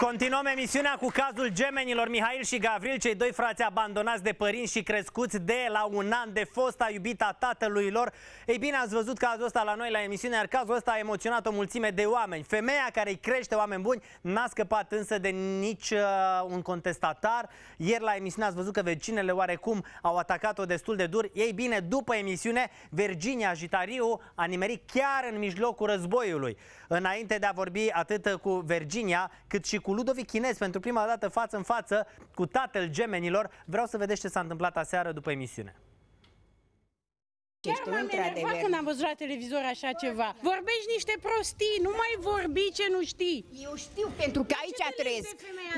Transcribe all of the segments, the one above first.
Continuăm emisiunea cu cazul gemenilor Mihail și Gavril, cei doi frați abandonați de părinți și crescuți de la un an de fosta iubita tatălui lor. Ei bine, ați văzut cazul ăsta la noi la emisiune, iar cazul ăsta a emoționat o mulțime de oameni. Femeia care îi crește oameni buni n-a scăpat însă de nici un contestatar. Ieri la emisiune ați văzut că vecinele oarecum au atacat-o destul de dur. Ei bine, după emisiune, Virginia Jitariu a nimerit chiar în mijlocul războiului. Înainte de a vorbi atât cu Virginia, cât și cu Ludovic Chinez, pentru prima dată față în față cu tatăl gemenilor, vreau să vedeți ce s-a întâmplat aseară după emisiune. Chiar m-am enervat când am văzut la televizor așa ceva. Vorbești niște prostii, nu mai vorbi ce nu știi. Eu știu, pentru că aici trăiesc.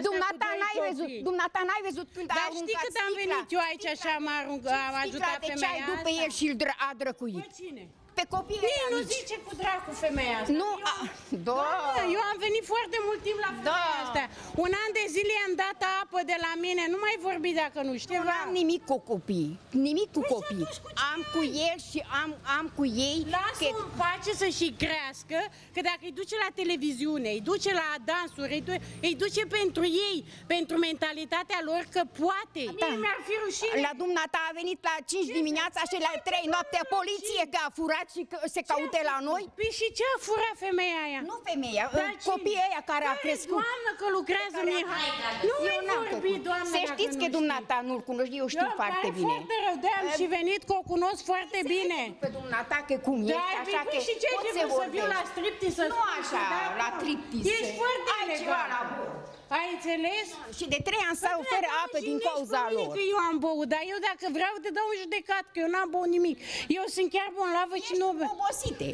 Dumneata n-ai văzut când a aruncat știi cât am venit eu aici așa am ajutat femeia asta? După el și a drăcuit. Pe cine? Pe copiii ăia nu zice cu dracu femeia asta. Nu, eu am venit foarte mult timp la femeia asta. Un an de zile i-am dat apă de la mine, nu mai vorbi dacă nu știi. Nu am nimic cu copii, nimic cu copii. Am cu el și am cu ei. Lasă-o în pace să și crească, că dacă îi duce la televiziune, îi duce la dansuri, îi duce pentru ei, pentru mentalitatea lor că poate. Mie mi-ar fi rușine. La dumneata a venit la 5 dimineața și la 3 noaptea poliție că a furat și că se caute la noi? Păi și ce a furat femeia aia? Nu femeia, copiii ăia care a crescut. Doamnă că lucrează Mihai. Nu mai vorbi, doamnă, să știți că dumneata nu-l cunoști, eu știu foarte bine. Foarte rău, de-am și venit că o cunosc foarte bine. Pe dumneata că cum ești, așa că și ce trebuie să viu la striptease? Nu așa, la striptease. Ești foarte elegant. Ai înțeles? Și de 3 ani s-au fără apă din cauza lor. Că eu am băut, dar eu dacă vreau te dau în judecat, că eu n-am băut nimic. Eu sunt chiar bolnavă și nu... Obosite.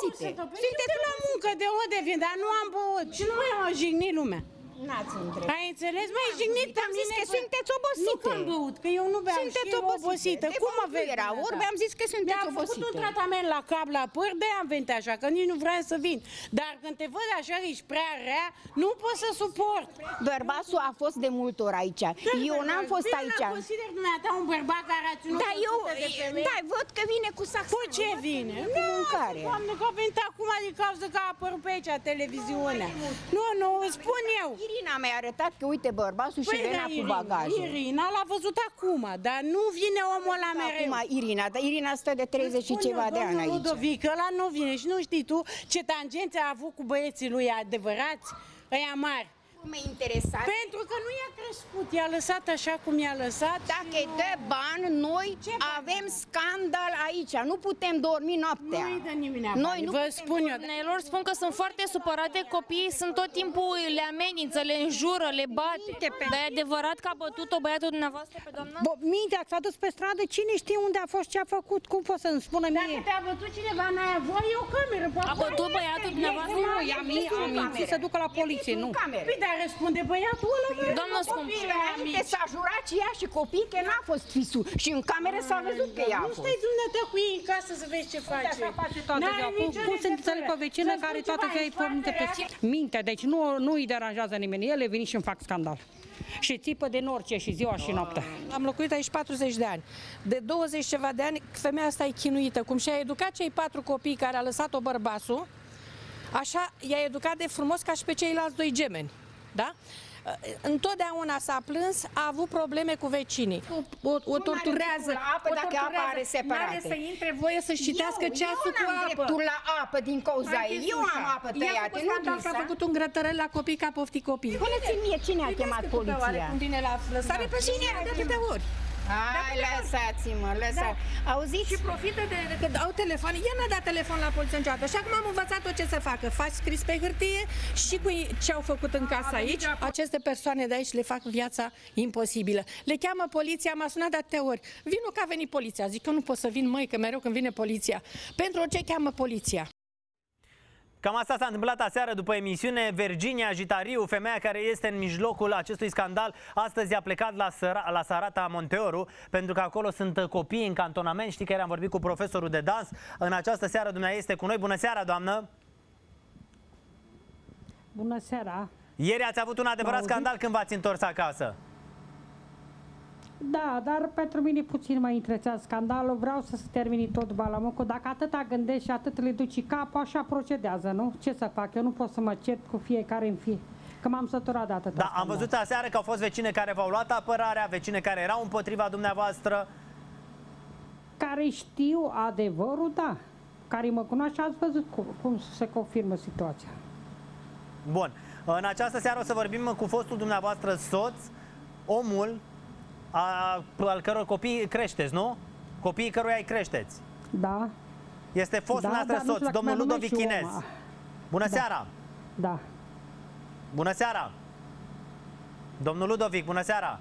Sunteți la muncă de ode vin, dar nu am băut. Și nu mai am jignit lumea. N-ați întrebat. Ai înțeles? Mai jignit pe mine că sunteți obosite. Nu că am băut, că eu nu beam. Sunteți obosită. Cum mă vezi? Era vorbe, am zis că sunteți obosite. Mi-am făcut un tratament la cap, la păr, de am venit așa, că nici nu vreau să vin. Dar când te văd așa, ești prea rea, nu pot să suport. Bărbatul a fost de multe ori aici. Eu n-am fost aici. Bine, consider dumneata un bărbat care a ținut de femeie. Da, văd că vine cu sac. Cu ce vine? Cu mâncare. Doamne, că a venit acum din cauza că a apărut pe aici televiziunea. Nu, spun eu. Irina mi-a arătat că uite bărbatul și venea cu bagajul. Irina l-a văzut acum, dar nu vine omul ăla mereu. Acum Irina stă de 30 și ceva de ani aici. Ludovic, ăla nu vine și nu știi tu ce tangențe a avut cu băieții lui adevărați, ăia mari. Nu mă interesa. Pentru că nu i-a crescut, i-a lăsat așa cum i-a lăsat. Dacă îi dă bani, noi avem scandal aici, nu putem dormi noaptea. Nu-i dă nimeni noi nu vă spun eu. Lor spun că sunt foarte supărate, copiii sunt tot timpul, le amenință, le înjură, le bate. Dar e adevărat că a bătut-o băiatul dumneavoastră pe doamna? Mintea, s-a dus pe stradă, cine știe unde a fost, ce a făcut, cum poți să-mi spună mie? Dacă te-a bătut cineva, n-ai avut, e o cameră. A bătut băiatul dumneavoastră? Nu, i-am mințit să ducă la poliție, nu. Păi, dar răspunde băiatul ăla. Doamnă scump. Înainte s-a jurat și ea și copii că n-a fost fisul. Și în cameră s-a văzut că ea a fost. Nu stai dumneata cu ei în casă să vezi ce face. Așa face toată ziua. Cum se înțeleg pe o vecină care toată ziua îi pornite pe mintea, deci nu îi deranjează nimeni. Ele vin și îmi fac scandal. Și țipă din orice și ziua și noaptea. Am locuit aici 40 de ani. De 20 ceva de ani, femeia asta e chinuită. Cum și-a educat cei 4 copii care a lăsat-o bărbasul, așa i-a educat de frumos ca și pe ceilalți 2 gemeni. Da? Întotdeauna s-a plâns, a avut probleme cu vecinii. O torturează. Dacă apa are separate. N-are să intre voie să-și citească ceasul cu apă. Eu n-am dreptul la apă din cauza ei. Eu am apă tăiată. Nu a făcut un grătărel la copii ca pofti copii. Spuneți-mi mie cine a chemat poliția. Cum vine la lăsare pe cine de atâtea ori. Hai, lăsați-mă, lăsați. Auziți? Și profită de că au telefon. Ea n-a dat telefon la poliție niciodată. Și acum am învățat-o ce să facă. Faci scris pe hârtie și cu ce au făcut în casă aici. Aceste persoane de aici le fac viața imposibilă. Le cheamă poliția, m-a sunat de atâtea ori. Vino că a venit poliția. Zic că nu pot să vin, măi, că mereu când vine poliția. Pentru ce cheamă poliția? Cam asta s-a întâmplat aseară după emisiune. Virginia Jitariu, femeia care este în mijlocul acestui scandal, astăzi a plecat la Sarata Monteoru, pentru că acolo sunt copii în cantonament. Știi că am vorbit cu profesorul de dans. În această seară dumneavoastră este cu noi. Bună seara, doamnă! Bună seara! Ieri ați avut un adevărat scandal când v-ați întors acasă. Da, dar pentru mine puțin mă interesează scandalul. Vreau să se termine tot balamocul. Dacă atâta gândești și atât le duci capul, așa procedează, nu? Ce să fac? Eu nu pot să mă cert cu fiecare în Că m-am săturat de atâta. Da, am văzut aseară că au fost vecine care v-au luat apărarea, vecine care erau împotriva dumneavoastră. Care știu adevărul, da. Care mă cunoaște, ați văzut cum se confirmă situația. Bun. În această seară o să vorbim cu fostul dumneavoastră soț, omul al căror copii creșteți, nu? Copiii căruia îi creșteți. Da. Este fostul dumneavoastră soț, domnul Ludovic Chinez. Bună seara! Da. Bună seara! Domnul Ludovic, bună seara!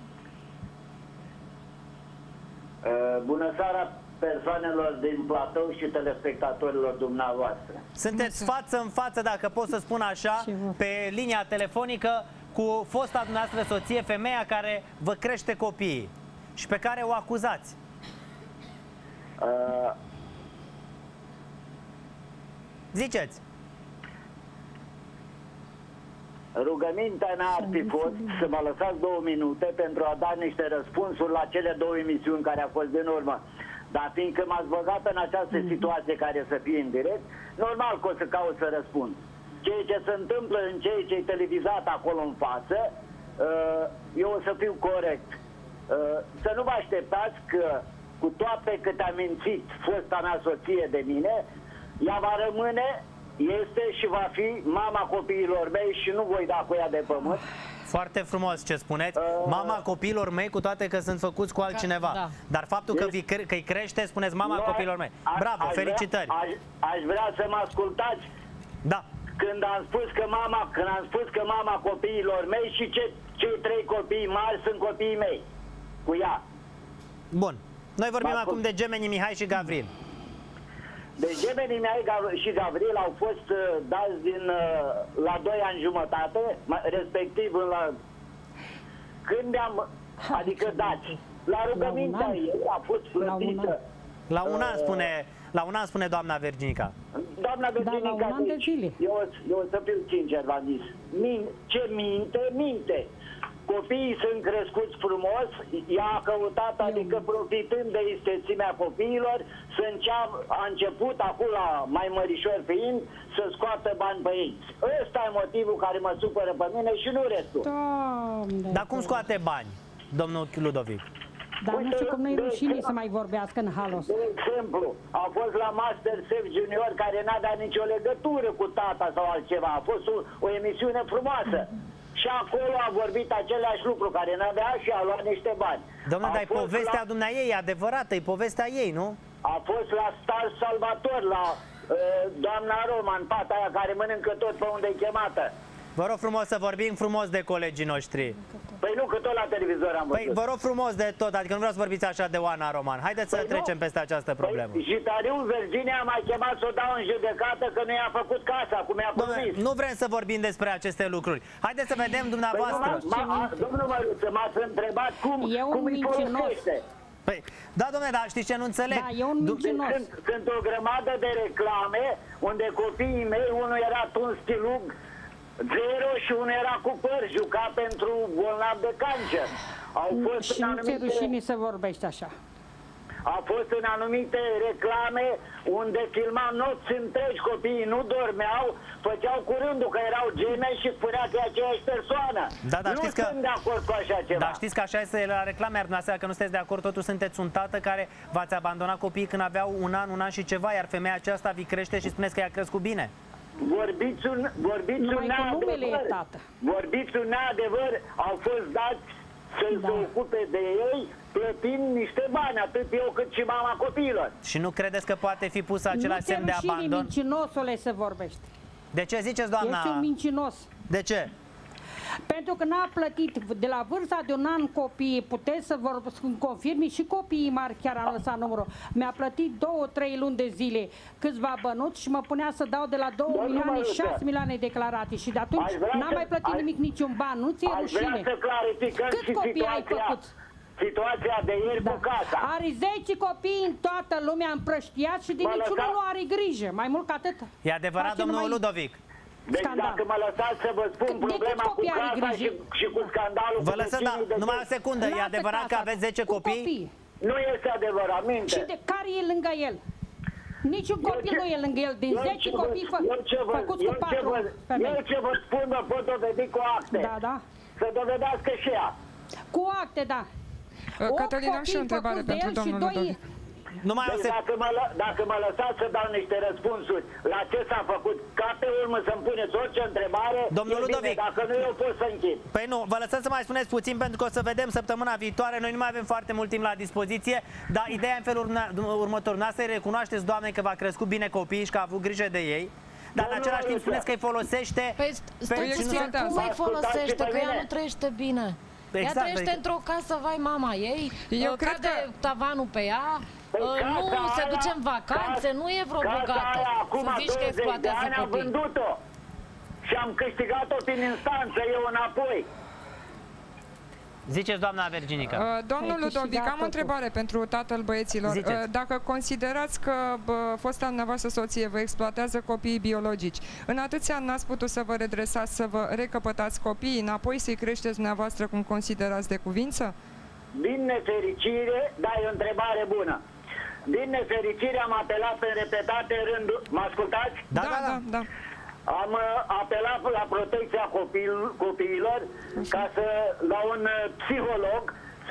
Bună seara persoanelor din platou și telespectatorilor dumneavoastră. Sunteți față în față, dacă pot să spun așa, pe linia telefonică cu fosta dumneavoastră soție, femeia care vă crește copiii și pe care o acuzați. Ziceți! Rugămintea mea ar fi fost să mă lăsați 2 minute pentru a da niște răspunsuri la cele 2 emisiuni care au fost din urmă. Dar fiindcă m-ați băgat în această situație care să fie în direct, normal că o să caut să răspund. Ceea ce se întâmplă în ceea ce e televizat acolo în față, eu o să fiu corect. Să nu vă așteptați că cu toate cât a mințit fosta mea soție de mine, ea va rămâne, este și va fi mama copiilor mei și nu voi da cu ea de pământ. Foarte frumos ce spuneți. Mama copiilor mei, cu toate că sunt făcuți cu altcineva. Da. Dar faptul că îi crește, spuneți mama copiilor mei. Bravo, felicitări. Aș vrea să mă ascultați. Da. Când am spus că mama copiilor mei și cei 3 copii mari sunt copiii mei. Cu ea. Bun. Noi vorbim acum de gemenii Mihai și Gavril. Deci gemenii Mihai și Gavril au fost dați la 2 ani jumătate, respectiv când adică dați. La rugămintea ei a fost plătită. La un an spune doamna Virginica. Doamna Virginica, eu o să fiu sincer, v-am zis. Ce minte. Copiii sunt crescuți frumos, ea a căutat, adică profitând de istețimea copiilor, a început, acum la mai mărișor fiind, să scoată bani pe ei. Ăsta e motivul care mă supără pe mine și nu restul. Dar cum scoate bani, domnul Ludovic? Dar nu știu cum nu-i rușine să mai vorbească în halul ăsta. De exemplu, a fost la Masterchef Junior care n-a dat nicio legătură cu tata sau altceva. A fost o emisiune frumoasă. Și acolo a vorbit același lucru care n-avea și a luat niște bani. Dom'le, dar e povestea dumneaei, e adevărată, e povestea ei, nu? A fost la Star Salvator, la doamna Roman, fata aia care mănâncă tot pe unde e chemată. Vă rog frumos să vorbim frumos de colegii noștri. Păi nu, că tot la televizor am văzut. Păi vă rog frumos de tot, adică nu vreau să vorbiți așa de Oana Roman. Haideți să trecem peste această problemă. Și Tariu Virginia m-a chemat să o dau în judecată că nu i-a făcut casa, cum i-a promis. Nu vrem să vorbim despre aceste lucruri. Haideți să vedem dumneavoastră. Domnul Măruță, m-ați întrebat cum îi folosește. Păi, da, dom'le, dar știți ce nu înțeleg? Da, e un mincinos. Sunt o grămadă de reclame unde copiii mei, unul era un stilug 0 și unul era cu păr, juca pentru bolnav de cancer. Și nu ți-e rușine să vorbești așa. A fost în anumite reclame unde filmam nopți întregi, copiii nu dormeau, făceau cu rândul că erau gemeni și spunea că e aceeași persoană. Da, nu sunt de acord cu așa ceva. Dar știți că așa este la reclame, iar dumneavoastră, că nu sunteți de acord, totuși sunteți un tată care v-ați abandonat copiii când aveau un an și ceva, iar femeia aceasta vi crește și spuneți că i-a crescut bine. Vorbiți un neadevăr, au fost dați să se ocupe de ei, plătind niște bani, atât eu cât și mama copiilor. Și nu credeți că poate fi pus același semn de abandon? Nu te mincinosule să vorbești. De ce ziceți, doamna? Ești un mincinos. De ce? Pentru că n-a plătit de la vârsta de un an copiii, puteți să vă confirmi și copiii mari, chiar am lăsat numărul. Mi-a plătit 2-3 luni de zile câțiva bănuți și mă punea să dau de la 2 milioane 6 milioane declarații și de atunci n-am mai plătit nimic, niciun ban, nu ți-e rușine. Cât copii ai făcut? Situația de ieri cu casa. Are 10 copii în toată lumea împrăștiat și de niciunul nu are grijă, mai mult ca atât. E adevărat, domnul Ludovic? Deci dacă mă lăsați să vă spun problema cu casa și cu scandalul vă lăsăm, numai o secundă, e adevărat că aveți 10 copii? Nu este adevărat, minte. Și de care e lângă el? Niciun copil nu e lângă el. Din 10 copii făcuți cu 4 femei. Eu ce vă spun, vă pot dovedi cu acte. Da, da. Să dovedească și ea. Cu acte, da. Cătălin, am și o întrebare pentru domnul Ludovic. Dacă mă lăsați să dau niște răspunsuri la ce s-a făcut, ca pe urmă să-mi puneți orice întrebare, domnul Ludovic, dacă nu eu pot să închid. Păi nu, vă lăsați să mai spuneți puțin pentru că o să vedem săptămâna viitoare. Noi nu mai avem foarte mult timp la dispoziție, dar ideea în felul următor. Noastră îi recunoașteți, Doamne, că v-a crescut bine copiii și că a avut grijă de ei, dar în același timp spuneți că îi folosește... Păi cum îi folosește, că ea nu trăiește bine. Ea trăiește într-o casă, vai mama ei, cade tavanul pe ea, nu se duce în vacanțe, nu e vreo bogată. Să zici că exploatează copii. Am vândut-o și am câștigat-o prin instanță, eu înapoi. Ziceți, doamna Verginica. Domnul Ludovic, am o întrebare pentru tatăl băieților. Dacă considerați că fosta dumneavoastră soție vă exploatează copiii biologici, în atâția ani n-ați putut să vă redresați, să vă recăpătați copiii, înapoi să-i creșteți dumneavoastră cum considerați de cuvință? Din nefericire, da, e o întrebare bună. Din nefericire am apelat în repetate rânduri. Mă ascultați? Da. Am apelat la protecția copiilor ca la un psiholog să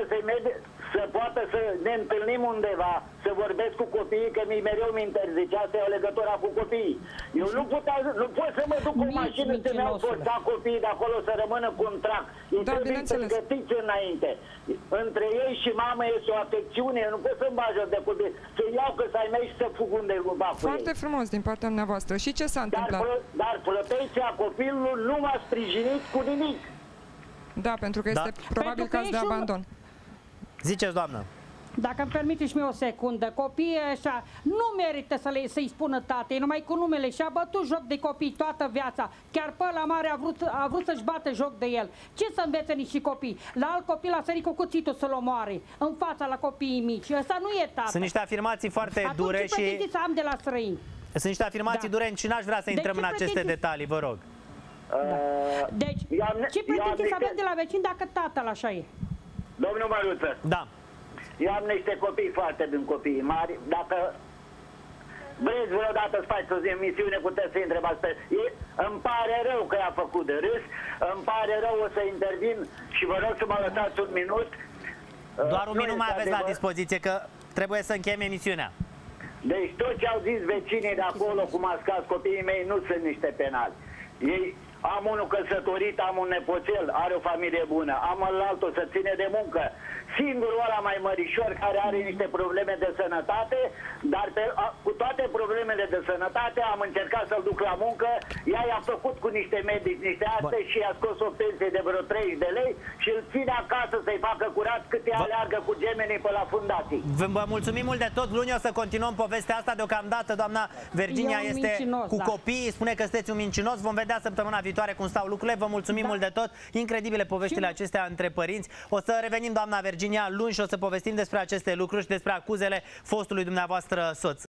poată să ne întâlnim undeva, să vorbesc cu copiii, că mereu mi interzicea să iau legătura cu copiii. Eu nu pot să mă duc cu o mașină să mi-au forțat copiii de acolo să rămână cu un trac. Ei trebuie pregătiți înainte. Între ei și mamă este o afecțiune, eu nu pot să-mi bag de copii, să iau că să-i mei și să fug undeva cu ei. Foarte frumos din partea dumneavoastră. Și ce s-a întâmplat? Dar protecția copilului nu m-a sprijinit cu nimic. Da, pentru că este probabil caz de abandon. Ziceți, doamnă. Dacă îmi permiteți și mie o secundă, copiii ăștia nu merită să-i spună tatei, numai cu numele, și-a bătut joc de copii toată viața. Chiar pe ăla mare a vrut să-și bată joc de el. Ce să învețe nici copii? La alt copil a sărit cu cuțitul să-l omoare, în fața la copiii mici. Ăsta nu e tată. Sunt niște afirmații foarte dure și... Atunci să am de la străini. Sunt niște afirmații dure și n-aș vrea să intrăm în aceste detalii, vă rog. Deci, ce pretenții să avem de la vecini dacă tatăl așa e? Domnul Măruță. Da. Eu am niște copii foarte din copiii mari. Dacă vreți vreodată să faceți o emisiune, puteți să-i întrebați pe... Îmi pare rău că i-a făcut de râs, îmi pare rău, o să intervin și vă rog să mă lăsați un minut. Doar un minut mai aveți la dispoziție, că trebuie să încheiem emisiunea. Deci tot ce au zis vecinii de acolo, cum a scas copiii mei, nu sunt niște penali. Ei... Am unul căsătorit, am un nepoțel, are o familie bună, am altul să ține de muncă. Singurul ăla mai mărișor care are niște probleme de sănătate, dar cu toate problemele de sănătate am încercat să-l duc la muncă, ea i-a făcut cu niște medici, niște astea și i-a scos o pensie de vreo 30 de lei și îl ține acasă să-i facă curat cât ea aleargă cu gemenii pe la fundații. Vă mulțumim mult de tot, luni o să continuăm povestea asta. Deocamdată doamna Virginia este cu copiii, spune că sunteți un mincinos, vom vedea săptămâna viitoare cum stau lucrurile. Vă mulțumim mult de tot, incredibile poveștile acestea între părinți. O să revenim, doamna Virginia, luni și o să povestim despre aceste lucruri și despre acuzele fostului dumneavoastră soț.